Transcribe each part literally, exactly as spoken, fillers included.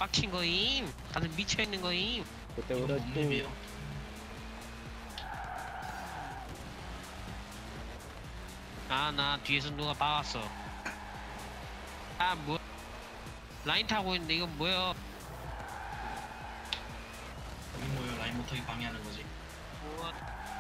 빡친 거임. 다들 미쳐있는 거임. 그때 이거 우리 몸맵이에요. 아, 나 뒤에서 누가 박았어. 아, 뭐 라인 타고 있는데 이건 뭐야? 여기 뭐예요? 라인 못하게 방해하는 거지. 뭐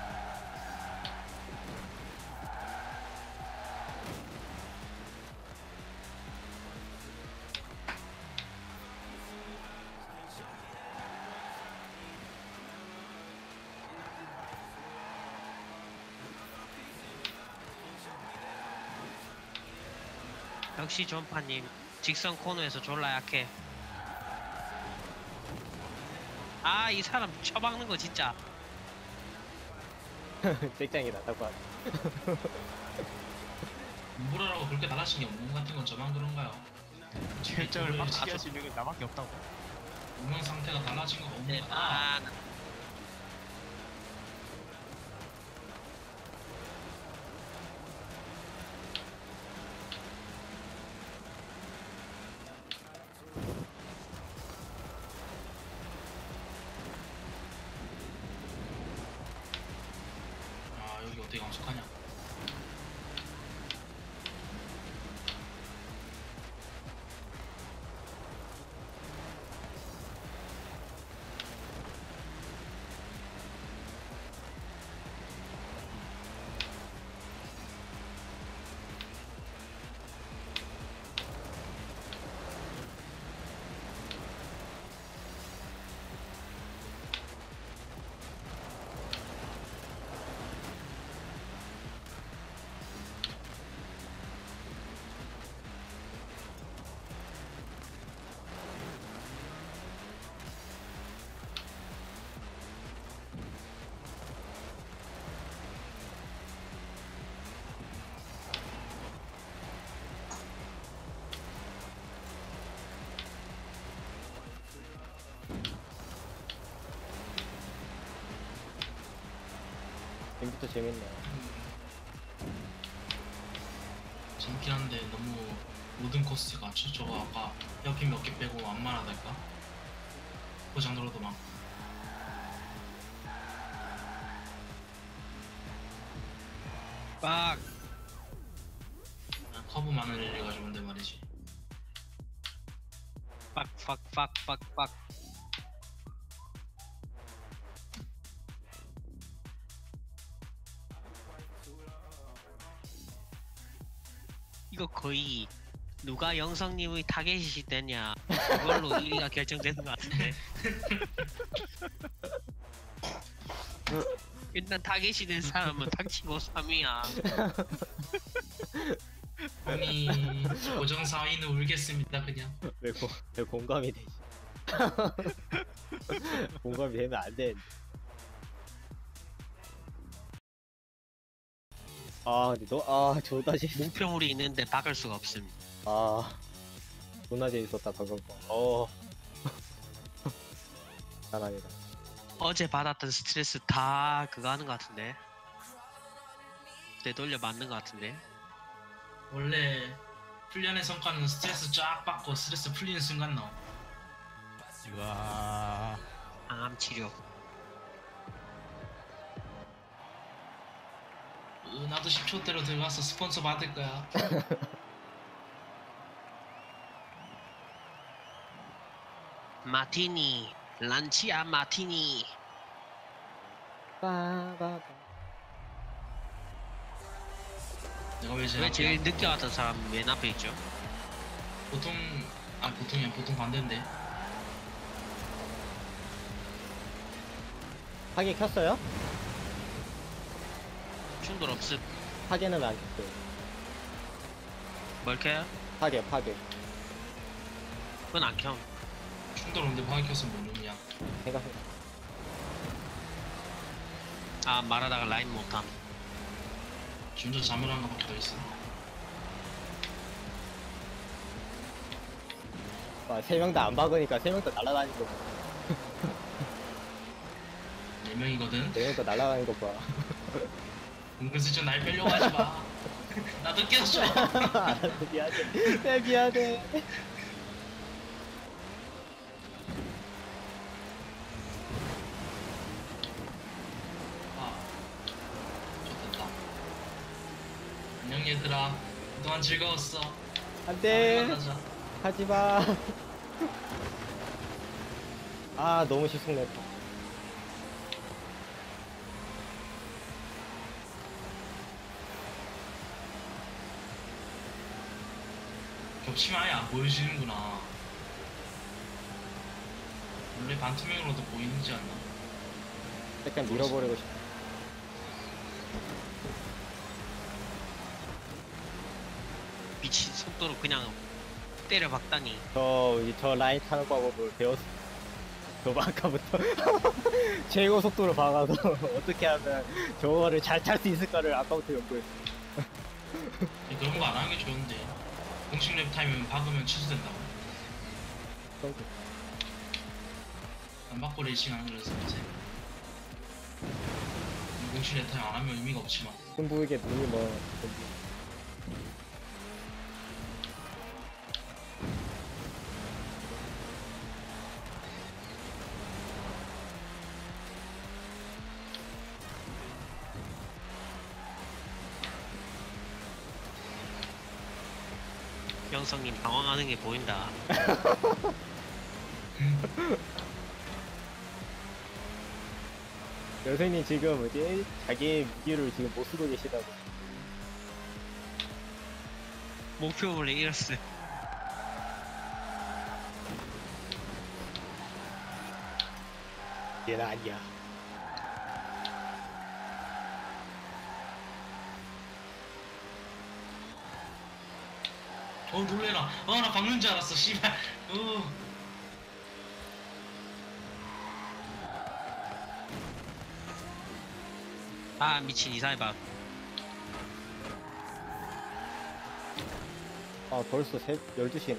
역시 전파님 직선 코너에서 졸라 약해. 아, 이 사람 쳐박는 거 진짜. 쨍짱이다 딱 봐. 물어라고 그렇게 달라신 게 없는 같은 건 저만 그런가요? 결정을 이거를 빡치게 아주- 할 수 있는 건 나밖에 없다고. 운명 상태가 달라진 거 없는 네, 거다. 아, 아 여기 어떻게 감속하냐? 지금부터 재밌네. 재밌긴 한데 너무 모든 코스가 저- 저거 아까 옆에 몇 개 빼고 완만하달까? 포장도로도 막 빡. 그냥 커브 많은 일이가 좋은데 말이지. 빡, 빡, 빡, 빡, 빡. 이거 거의 누가 영성님의 타겟이 되냐 그걸로 일 위가 결정되는 것 같은데. 일단 타겟이 된 사람은 닥치고 삼 위야. 아니 고정 사위는 울겠습니다 그냥. 왜, 고, 왜 공감이 되지? 공감이 되면 안 돼. 아, 근데 너, 아, 존나 재밌, 목표물이 있는데 박을 수가 없음. 아, 존나 재밌었다, 방금 거. 어. 장난이다. 어제 받았던 스트레스 다 그거 하는 것 같은데. 되돌려 맞는 것 같은데. 원래 훈련의 성과는 스트레스 쫙 받고 스트레스 풀리는 순간 나옴. 우와. 암 치료. 으, 나도 십 초대로 들어가서 스폰서 받을 거야. 마티니, 란치아 마티니. 빠바바. 내가 왜 제일 왜 앞이야? 제일 늦게 왔던 사람 맨 앞에 있죠? 보통 아 보통이야 보통 반대인데. 파괴 켰어요? 충돌 없음. 파괴는 왜 안 켰어요? 뭘 켜요? 파괴, 파괴. 그건 안 켜. 충돌 없는데 방에 켜서 뭔 의미야? 생각해. 아, 말하다가 라인 못함. 진짜 자멸한 거밖에 더 있어. 아, 세 명 다 안 박으니까 세 명 다 날아다니는 거 봐. 네 명이거든. 네 명 다 날아다니는 거 봐. 은근슬쩍 날 빼려고 하지 마. 나도 껴줘. 알았어, 미안해. 네, 미안해. 얘들아 그동안 즐거웠어. 안돼. 만나자. 하지마. 아 너무 실속냈다. 겹치면 아예 안 보여지는구나. 원래 반투명으로도 보이는지 않나? 약간 밀어버리고 싶어. 미친 속도로 그냥 때려 박다니. 저, 이- 저 라인 타는 방법을 배웠어. 저 아까부터 최고 속도로 박아서 어떻게 하면 저거를 잘 탈 수 있을까를 아까부터 연구했어. 근데 그런 거 안 하는 게 좋은데 공식 랩 타임은 박으면 취소된다고? 그런 거. 안 받고 레이싱 하는 거라서 이제 공식 랩 타임 안 하면 의미가 없지만 승부에게 눈이 뭐 영성님 당황하는 게 보인다. 여생님 지금 뭐지 자기 무기를 지금 못 쓰고 계시다고. 목표물을 잃었어. 얘는 아니야. 어 놀래라. 어 나 박는 줄 알았어 씨발. 어. 아 미친 이사해 봐. 아 벌써 새, 열두 시네.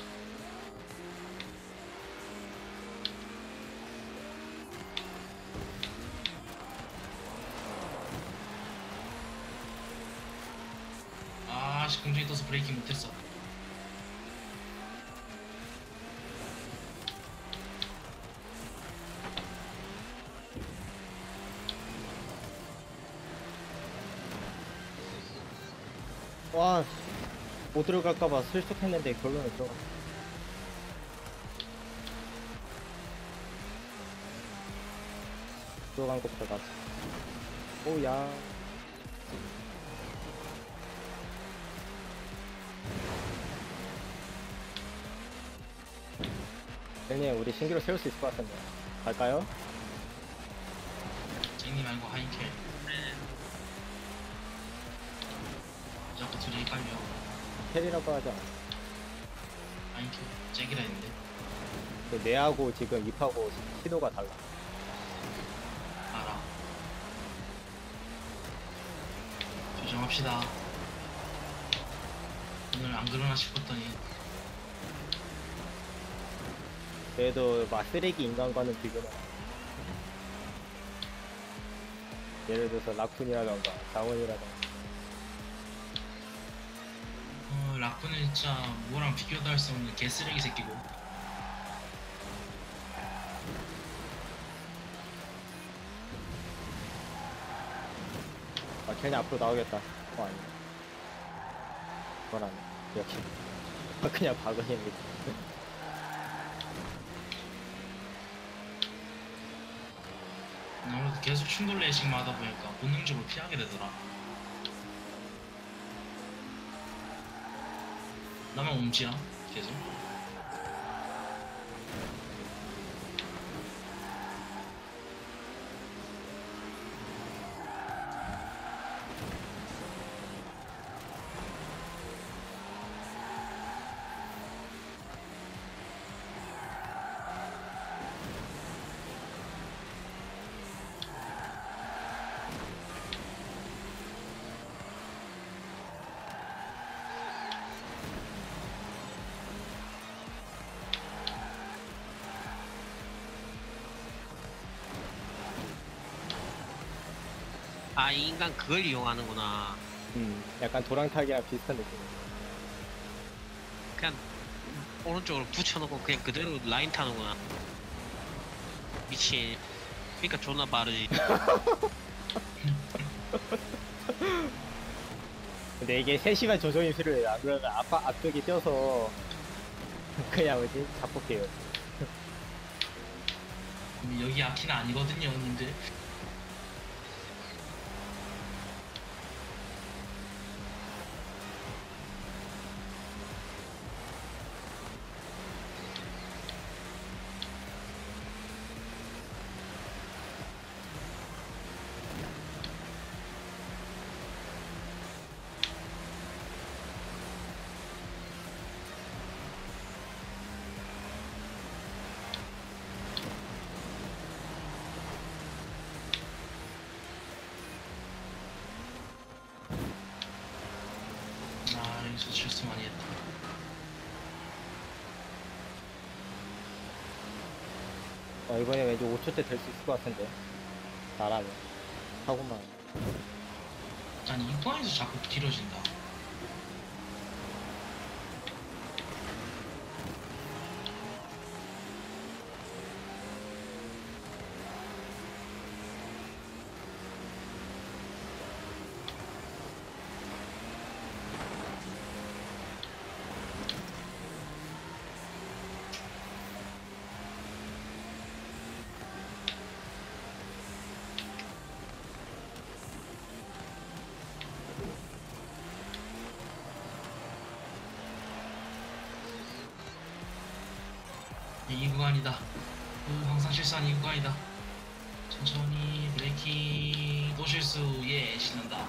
아씨 공중에 떠서 브레이킹 못했어. 와, 못 들어갈까봐 슬쩍했는데 결론은 들어가. 들어간 것보다 낫지. 오야. 형님, 우리 신기로 세울 수 있을 것 같은데. 갈까요? 쟁님 말고 하인켈. 자꾸 둘이 헷갈려. 캐리라고 하자. 하인켈 잭이라 했는데. 근데 내하고 지금 입하고 시도가 달라. 알아. 조정합시다. 오늘 안 그러나 싶었더니 그래도 막 쓰레기 인간과는 비교는. 예를 들어서 라쿤이라던가 자원이라던가. 어 라쿠는 진짜 뭐랑 비교도 할 수 없는 개쓰레기 새끼고. 아, 괜히 앞으로 나오겠다. 어, 아니네. 그건 아니야. 이렇게. 아, 그냥 박으시는 아무래도 계속 충돌 레이싱만 하다 보니까 본능적으로 피하게 되더라. 나만 옴지야 계속. 아 이 인간 그걸 이용하는구나. 음, 약간 도랑타기랑 비슷한 느낌. 그냥 오른쪽으로 붙여놓고 그냥 그대로 라인 타는구나. 미친. 그러니까 존나 빠르지. 근데 이게 세 시간 조정이 필요해요. 안 그러면 앞, 앞쪽에 껴서 그냥 뭐지? 잡볼게요. 음, 여기 아키는 아니거든요, 님들. 아, 여기서 실수 많이 했다. 어, 이번에 왠지 오 초 때 될 수 있을 것 같은데. 나라면. 하고만. 아니, 이 구간에서 자꾸 길어진다. 이 구간이다. 그 항상 실수한 이 구간이다. 천천히 브레이킹 또 실수. 예, 신난다.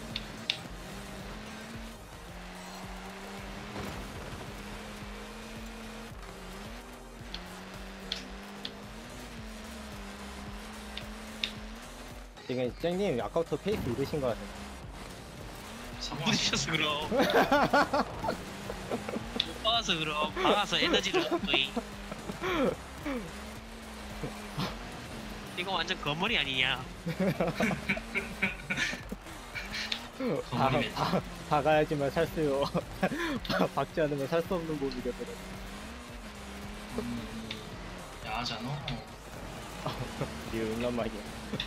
지금 쨍님 아까부터 페이스 잃으신 것 같아요. 사고 부딪혀서 그럼. 못 박아서 그럼. 박아서 에너지를 얻고이. 이거 완전 거머리 아니냐? 거머리 메타. 박- 박아야지만 살 수요. 박지 않으면 살 수 없는 몸이 되더라고. 음, 야하잖아. 네 음란막이야.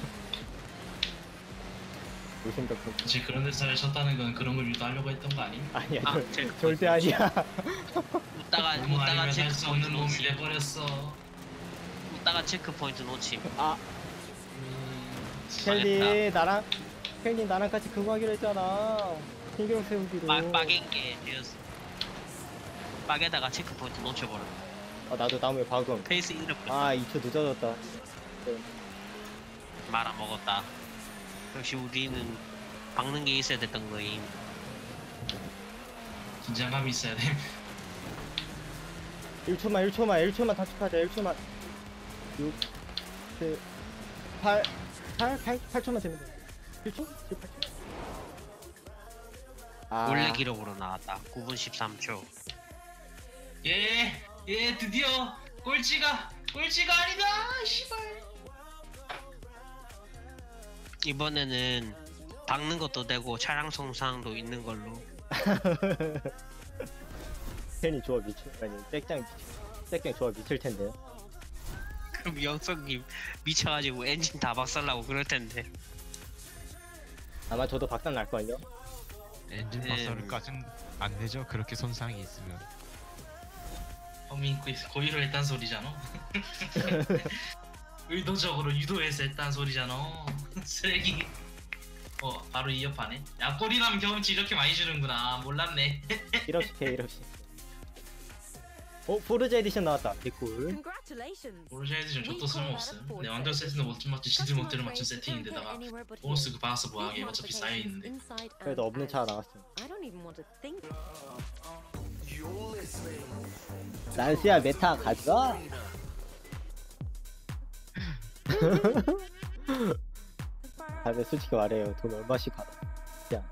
무심각한. 사실 그런 데서 쳤다는 건 그런 걸 유도하려고 했던 거 아니? 아니야, 아, 절- 제가 절대 아니야. 웃다가 너무 웃다가 아니면 살 체크 수 포인트 없는 몸이 놓치. 돼버렸어. 웃다가 체크 포인트 놓치. 아, 음, 켈리 나랑 켈리 나랑 같이 근무하기로 했잖아. 신경 세우기로. 빡 빠갠 게 되었어. 빡에다가 체크 포인트 놓쳐버려. 아, 나도 나무에 박음. 페이스 잃어버려. 아, 이 초 늦어졌다. 말아 먹었다. 역시 우리는 박는 게 있어야 됐던 거임. 긴장감이 있어야 돼. 일 초만, 일 초만, 일 초만 단축하자. 일 초만. 육, 칠, 팔, 팔, 팔, 팔 초만 되면 돼. 일 초? 칠, 팔 초? 아, 원래 기록으로 나왔다. 구 분 십삼 초. 예, 예, 드디어 꼴찌가 꼴찌가 아니다. 씨발. 이번에는 박는 것도 되고 차량 손상도 있는 걸로. 팬이 조합 미칠, 아니, 땡짱 미칠, 땡짱 조합 미칠 텐데. 그럼 영석님 미쳐가지고 엔진 다 박살나고 그럴 텐데. 아마 저도 박살 날걸요? 엔진 음. 박살까진 안 되죠. 그렇게 손상이 있으면. 범인 고의로 했단 소리잖아. 의도적으로 유도해서 했단 소리잖아. 쓰레기. 어, 바로 이 옆하네. 야, 꼴이 나면 경험치 이렇게 많이 주는구나. 몰랐네. 일업씩 해, 일업씩. 어, 포르자 에디션 나왔다. 개꿀. Congratulations. 보르샤 에디션 저도 쓸모없음. 내 완전 세트는 멋진 맞춘 시드 모델을 맞춘 세팅인데다가 보너스 그 박아서 뭐하게 어차피 쌓여있는데. 그래도 없는 차가 나왔어. I don't even want to think. 난스야, 메타 가져가! 다들 솔직히 말해요. 돈 얼마씩 받아. 야,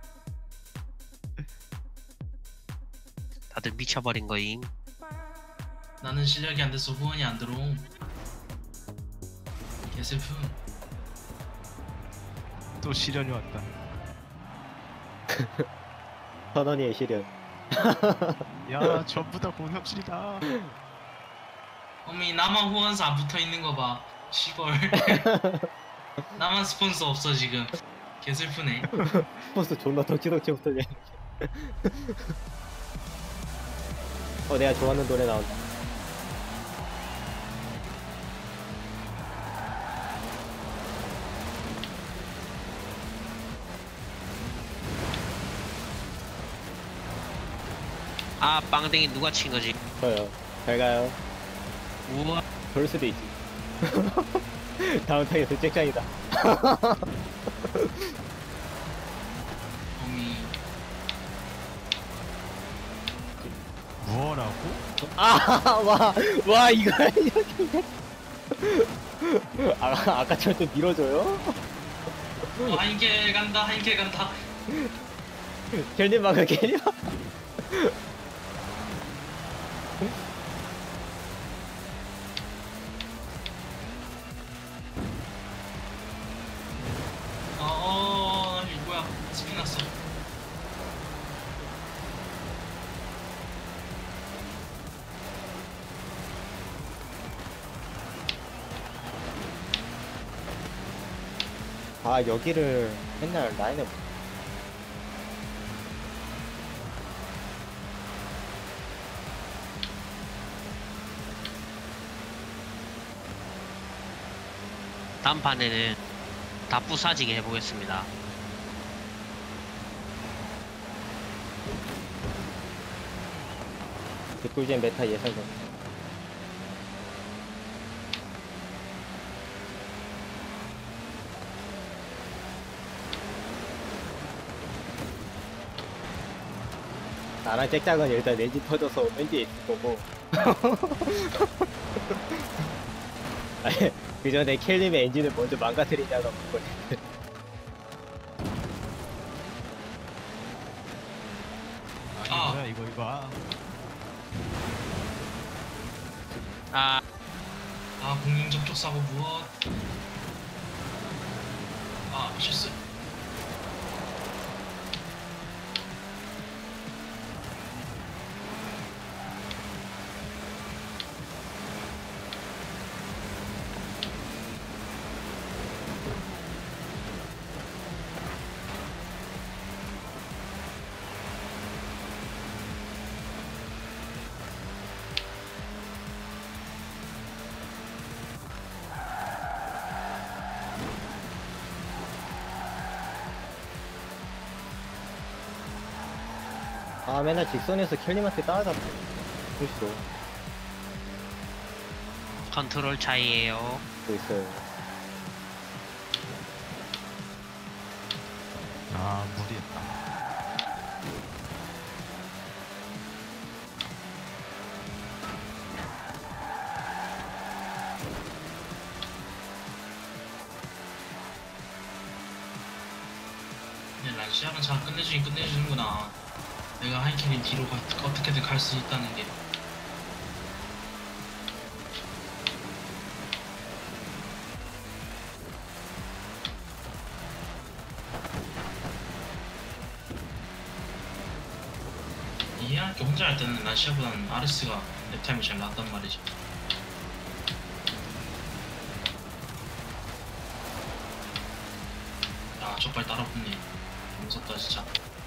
다들 미쳐버린 거임. 나는 실력이 안 돼서 후원이 안 들어옴. 개슬픔. 또 시련이 왔다. 선언이의 시련. 야, 전부 다 공혁실이다. 어미 나만 후원사 안 붙어있는 거 봐. 시골. 나만 스폰서 없어 지금. 개슬프네. 버스 존나 덕지덕지부터 그냥. 어 내가 좋아하는 노래 나온다. 아 빵댕이 누가 친 거지? 저요. 잘 가요. 우와. 그럴 수도 있지. 다음 타겟 잭장이다. 어미. 뭐라고? 아, 와, 와, 이거 이렇게. 아, 아까처럼 좀 밀어줘요? 어, 한길 간다. 한길 간다. 켈님 막아, 켈님 막아. 어, 어, 이거 뭐야? 스피 났어. 아, 여기를 맨날 라인에. 다음 판에는 다 부사지게 해보겠습니다. 개꿀잼 메타 예상전. 나랑 잭장은 일단 엔진 터져서 왠지 있을 거고. 아니, 그 전에 켈님의 엔진을 먼저 망가뜨리냐가 묻거든. 아니 아. 뭐야 이거 이거. 아. 아 아, 공중 접촉 사고 무엇? 아, 실수. 아, 맨날 직선에서 켈님한테 따라잡혀. 실수로. 컨트롤 차이에요. 또 있어요. 아 무리했다. 근데 란시아는 잘 끝내주긴 끝내주는구나. 내가 하이캐린 뒤로 가, 어떻게든 갈 수 있다는 게. 이해할 게 혼자 할 때는 란시아보다는 아르스가 랩타임이 잘 나왔단 말이지. 아, 저빨 따라붙네. 무섭다 진짜.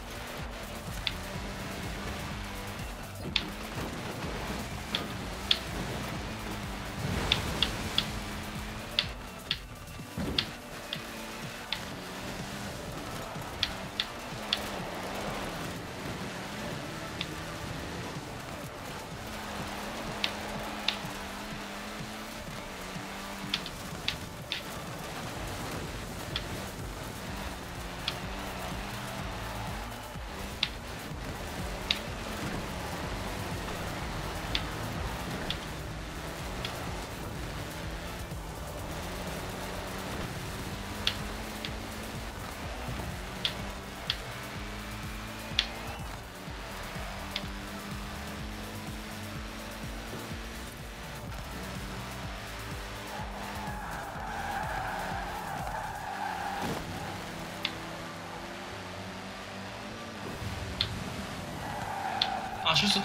아, 실수.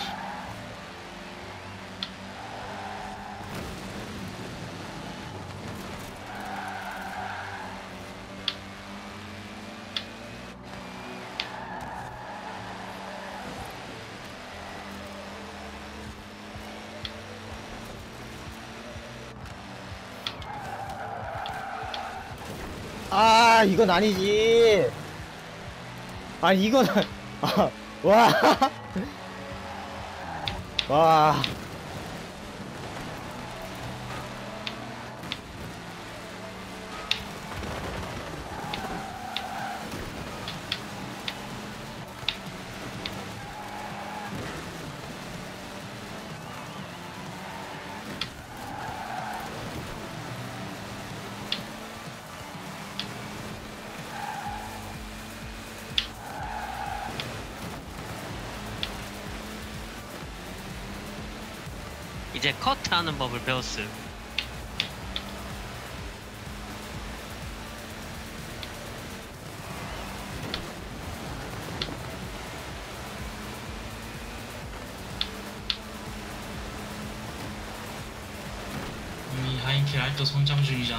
아 이건 아니지. 아 이건 아, 와. 와. 이제 커트하는 법을 배웠음. 이미 하인킬 알또 성장 중이잖아.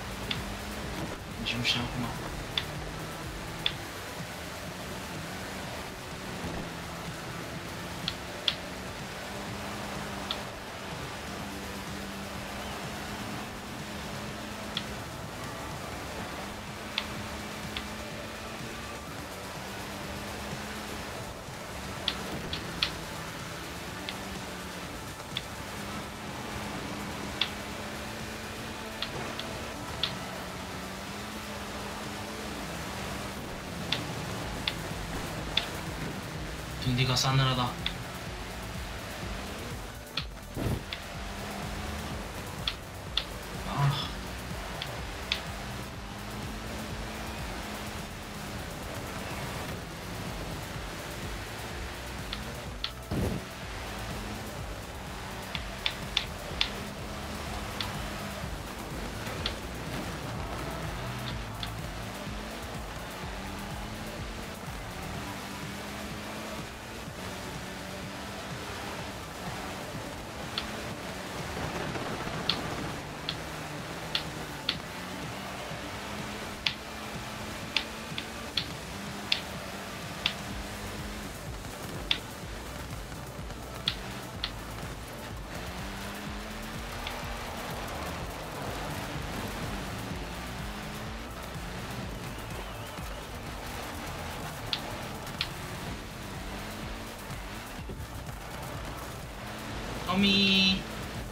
무시무시하구만. 빈디가 싸늘하다. 아, 어미.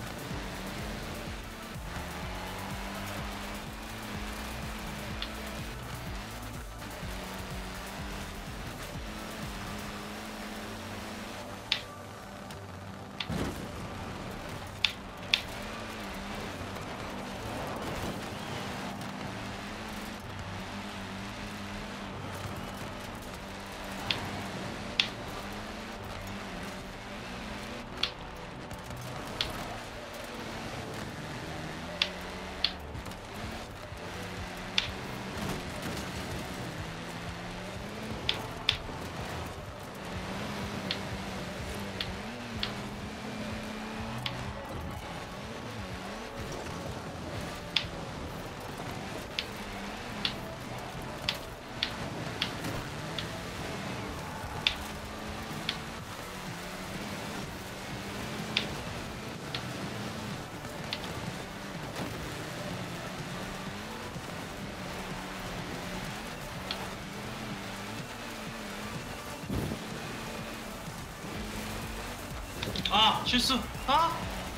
아, 실수. 아,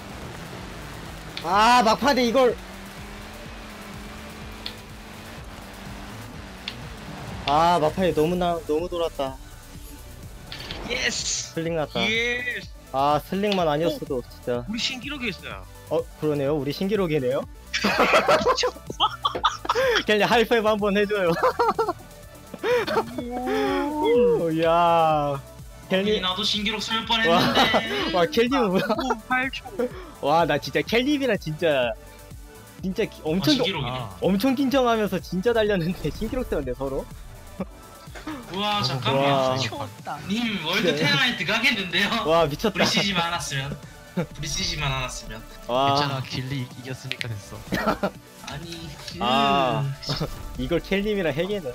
아 막판에 이걸. 아 막판에 너무 나 너무 돌았다. 예스. 슬링 났다. 예스. 아 슬링만 아니었어도 진짜. 우리 신기록이었어요. 어 그러네요. 우리 신기록이네요. 그냥 하이파이브 한번 해줘요. 오, 야 켈리 켈리. 나도 신기록 세울 와, 뻔했는데. 와 켈리는 뭐야? 팔 초. 와 나 진짜 켈리비랑 진짜 진짜 기- 어, 엄청 신기록이네. 아, 엄청 긴장하면서 진짜 달렸는데 신기록 세웠네 서로. 우와, 와. 잠깐만. 쳤다. 님 월드 네. 테라에 들어가겠는데요? 와 미쳤다. 브리시지만 않았으면. 브리시지만 않았으면. 와 괜찮아. 길리 이겼으니까 됐어. 아니. 아. 그... 이걸 켈림이랑 해계는.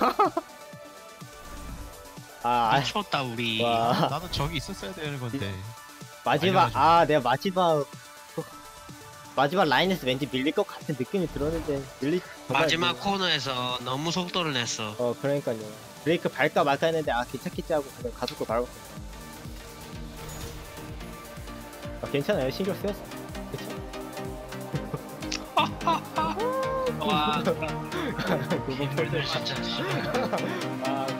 아, 아 미쳤다 우리. 와 나도 저기 있었어야 되는 건데. 마지막 알려가지고. 아 내가 마지막 마지막 라인에서 왠지 밀릴 것 같은 느낌이 들었는데 밀리 정말 마지막 밀- 코너에서 너무 속도를 냈어. 어 그러니까요. 브레이크 밟까 말까 했는데 아 괜찮겠지 하고 그냥 가속도 밟았어. 아, 괜찮아요. 신경 쓰였어. 그치? 와, 그거 개인들들 진짜 씨발. 아